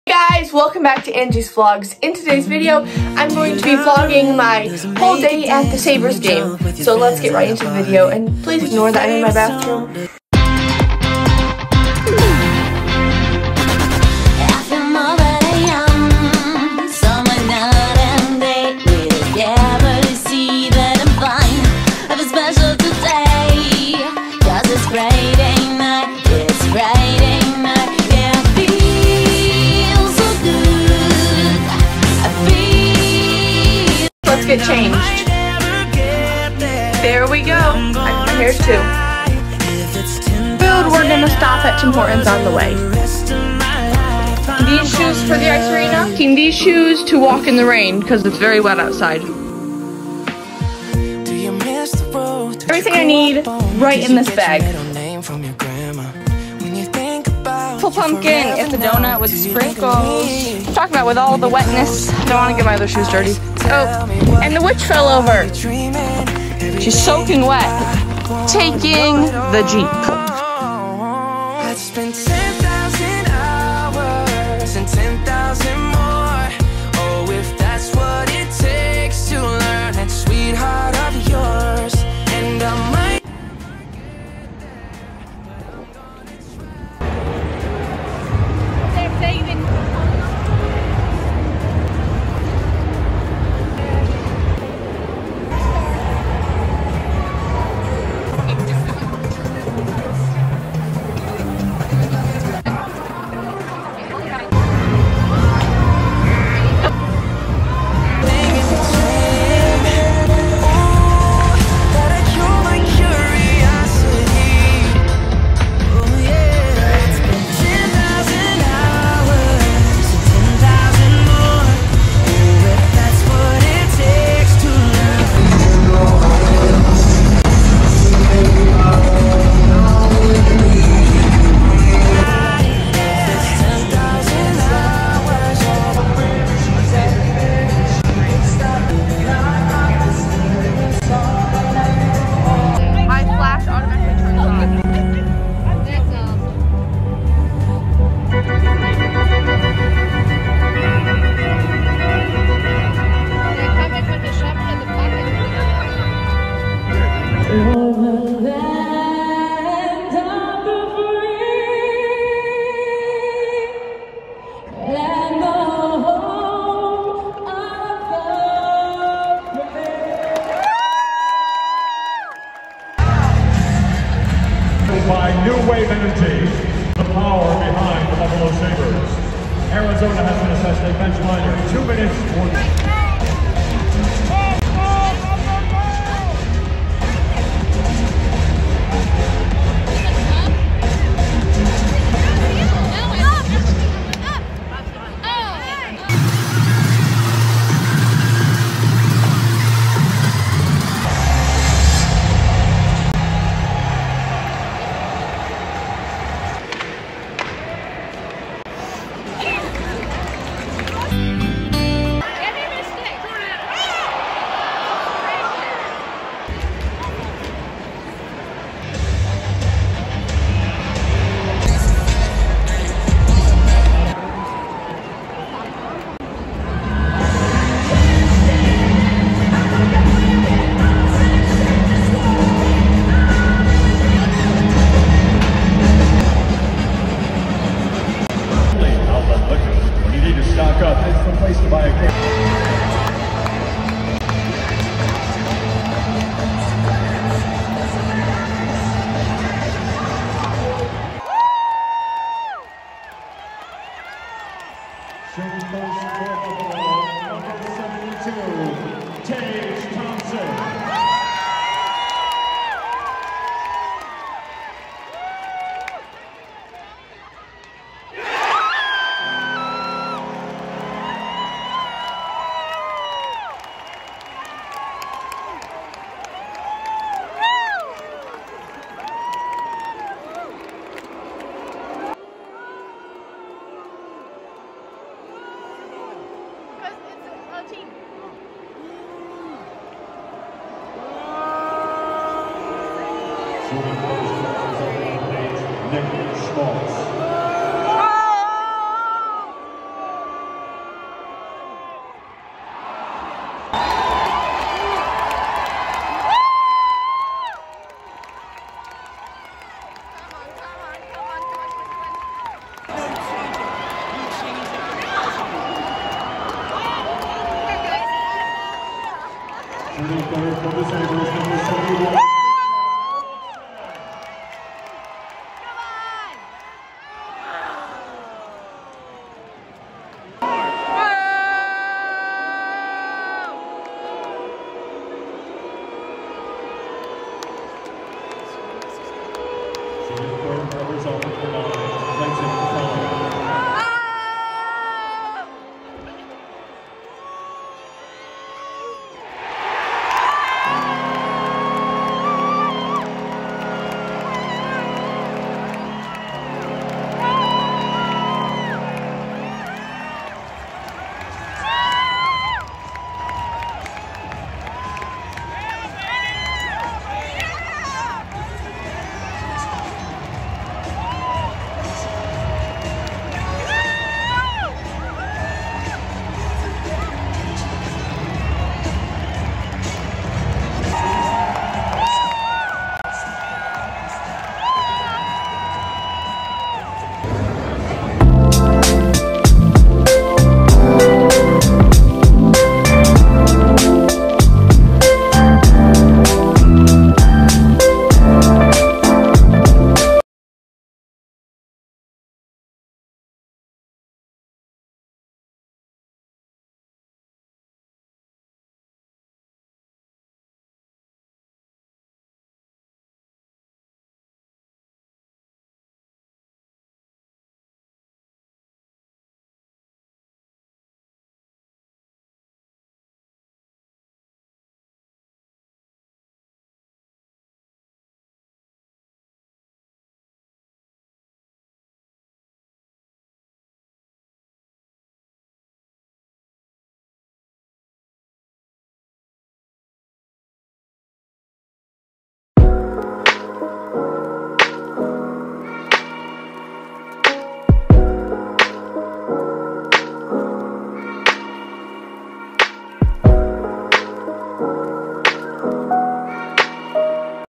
Hey guys, welcome back to Angie's Vlogs. In today's video, I'm going to be vlogging my whole day at the Sabres game. So let's get right into the video, and please ignore that I'm in my bathroom. Let's get changed. There we go. My hair's too. Food, we're gonna stop at Tim Hortons on the way. These shoes for the ice arena. Team these shoes to walk in the rain because it's very wet outside. Everything I need right in this bag. Full pumpkin, it's a donut with sprinkles. I'm talking about with all the wetness. I don't want to get my other shoes dirty. Oh, and the witch fell over. She's soaking wet. Taking the Jeep. I'd spend 10,000 hours and 10,000 more. Oh, if that's what it takes to learn that sweetheart of yours. And I might. They're saving. By New Wave Energy, the power behind the Buffalo Sabres. Arizona has been assessed a bench liner, 2 minutes 40. Third for the Sabres, number 71.